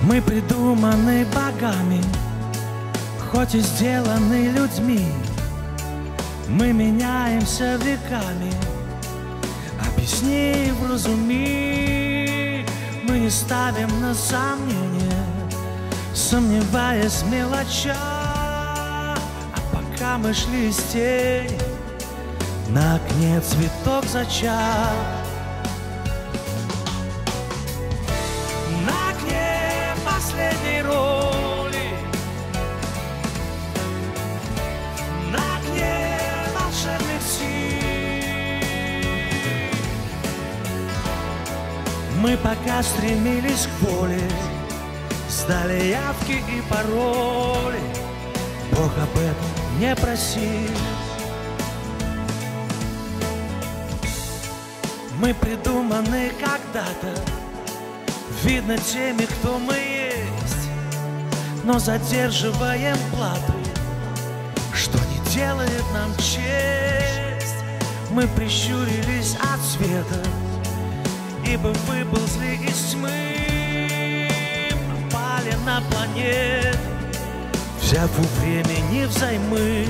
Мы придуманы богами, хоть и сделаны людьми. Мы меняемся веками, объясни, вразуми. Мы не ставим на сомнение, сомневаясь в мелочах. А пока мы шли из тени, на окне цветок зачал. На окне последней роли, на окне волшебных сил. Мы пока стремились к воле, сдали явки и пароли. Бог об этом не просил. Мы придуманы когда-то, видно теми, кто мы есть, но задерживаем плату, что не делает нам честь. Мы прищурились от света, ибо выползли из тьмы, попали на планету, взяв у времени взаймы.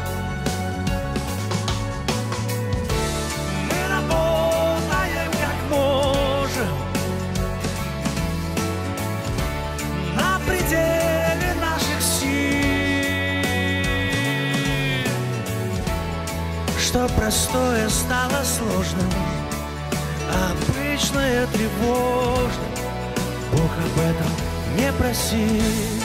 Что простое стало сложным, а обычное тревожным. Бог об этом не просил.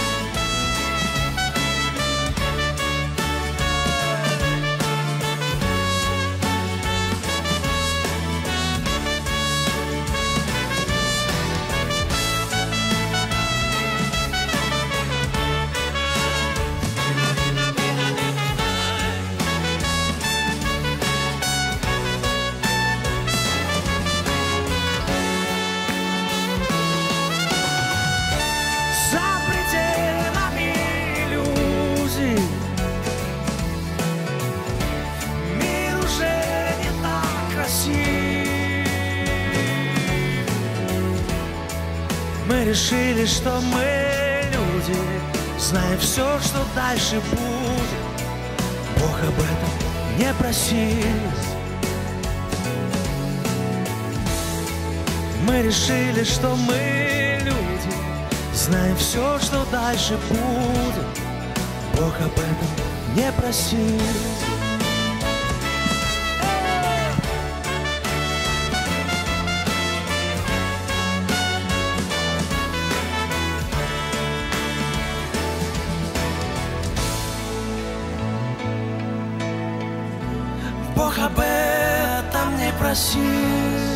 Мы решили, что мы люди, знаем все, что дальше будет. Бог об этом не просил. Мы решили, что мы люди, знаем все, что дальше будет. Бог об этом не просил. Бог об этом не просил.